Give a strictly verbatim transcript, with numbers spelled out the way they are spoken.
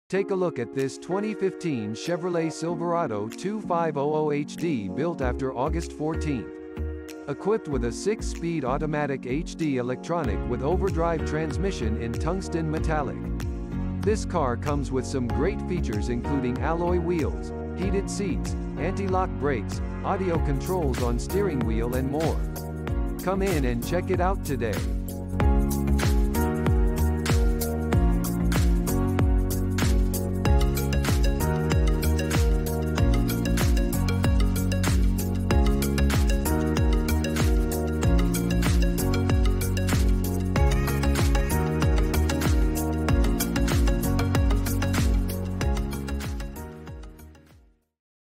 Take a look at this twenty fifteen Chevrolet Silverado twenty-five hundred H D built after August fourteenth. Equipped with a six-speed automatic H D electronic with overdrive transmission in tungsten metallic. This car comes with some great features including alloy wheels, heated seats, anti-lock brakes, audio controls on steering wheel and more. Come in and check it out today.